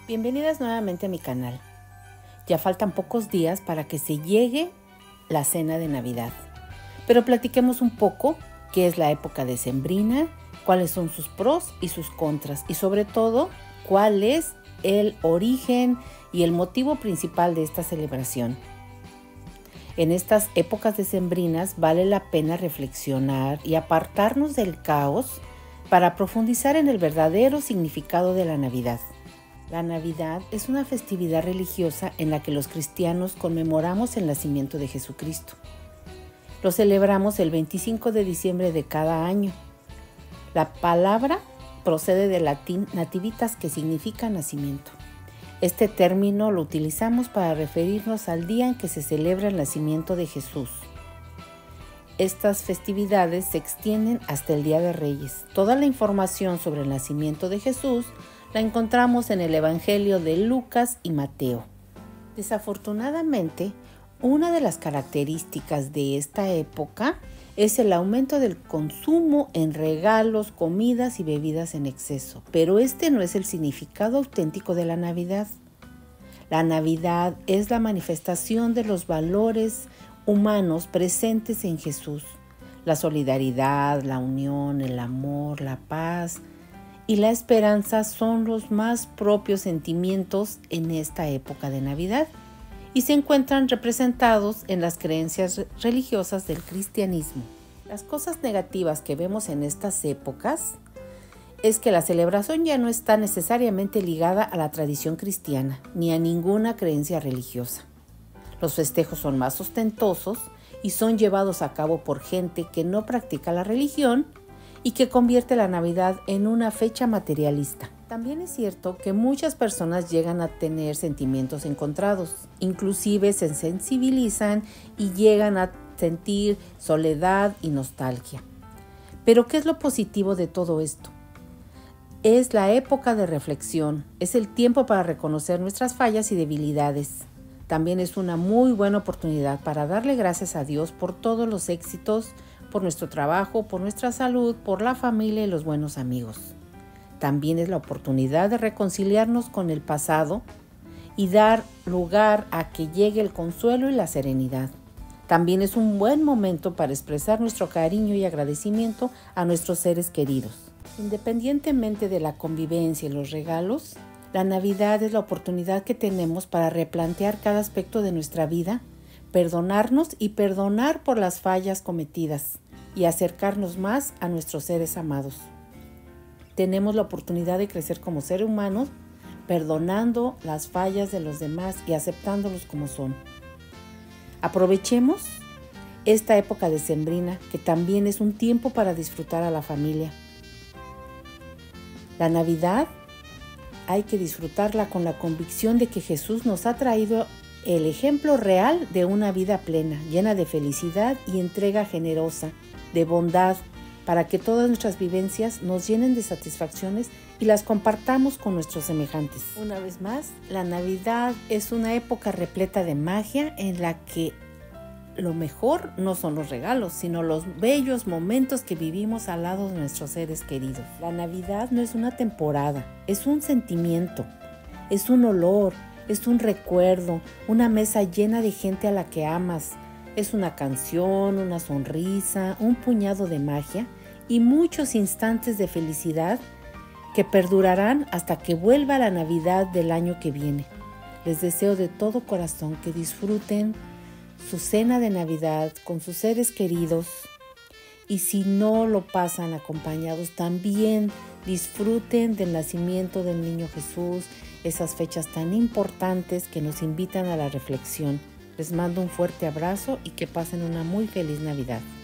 Bienvenidas nuevamente a mi canal. Ya faltan pocos días para que se llegue la cena de Navidad, pero platiquemos un poco qué es la época decembrina, cuáles son sus pros y sus contras y sobre todo cuál es el origen y el motivo principal de esta celebración. En estas épocas decembrinas vale la pena reflexionar y apartarnos del caos para profundizar en el verdadero significado de la Navidad. La Navidad es una festividad religiosa en la que los cristianos conmemoramos el nacimiento de Jesucristo. Lo celebramos el 25 de diciembre de cada año. La palabra procede del latín nativitas, que significa nacimiento. Este término lo utilizamos para referirnos al día en que se celebra el nacimiento de Jesús. Estas festividades se extienden hasta el Día de Reyes. Toda la información sobre el nacimiento de Jesús la encontramos en el Evangelio de Lucas y Mateo. Desafortunadamente, una de las características de esta época es el aumento del consumo en regalos, comidas y bebidas en exceso. Pero este no es el significado auténtico de la Navidad. La Navidad es la manifestación de los valores humanos presentes en Jesús. La solidaridad, la unión, el amor, la paz y la esperanza son los más propios sentimientos en esta época de Navidad y se encuentran representados en las creencias religiosas del cristianismo. Las cosas negativas que vemos en estas épocas es que la celebración ya no está necesariamente ligada a la tradición cristiana ni a ninguna creencia religiosa. Los festejos son más ostentosos y son llevados a cabo por gente que no practica la religión y que convierte la Navidad en una fecha materialista. También es cierto que muchas personas llegan a tener sentimientos encontrados, inclusive se sensibilizan y llegan a sentir soledad y nostalgia. Pero ¿qué es lo positivo de todo esto? Es la época de reflexión, es el tiempo para reconocer nuestras fallas y debilidades. También es una muy buena oportunidad para darle gracias a Dios por todos los éxitos, por nuestro trabajo, por nuestra salud, por la familia y los buenos amigos. También es la oportunidad de reconciliarnos con el pasado y dar lugar a que llegue el consuelo y la serenidad. También es un buen momento para expresar nuestro cariño y agradecimiento a nuestros seres queridos. Independientemente de la convivencia y los regalos, la Navidad es la oportunidad que tenemos para replantear cada aspecto de nuestra vida, perdonarnos y perdonar por las fallas cometidas y acercarnos más a nuestros seres amados. Tenemos la oportunidad de crecer como seres humanos, perdonando las fallas de los demás y aceptándolos como son. Aprovechemos esta época decembrina, que también es un tiempo para disfrutar a la familia. La Navidad hay que disfrutarla con la convicción de que Jesús nos ha traído el ejemplo real de una vida plena, llena de felicidad y entrega generosa, de bondad, para que todas nuestras vivencias nos llenen de satisfacciones y las compartamos con nuestros semejantes. Una vez más, la Navidad es una época repleta de magia en la que lo mejor no son los regalos, sino los bellos momentos que vivimos al lado de nuestros seres queridos. La Navidad no es una temporada, es un sentimiento, es un olor, es un recuerdo, una mesa llena de gente a la que amas. Es una canción, una sonrisa, un puñado de magia y muchos instantes de felicidad que perdurarán hasta que vuelva la Navidad del año que viene. Les deseo de todo corazón que disfruten su cena de Navidad con sus seres queridos y si no lo pasan acompañados, también disfruten del nacimiento del niño Jesús, esas fechas tan importantes que nos invitan a la reflexión. Les mando un fuerte abrazo y que pasen una muy feliz Navidad.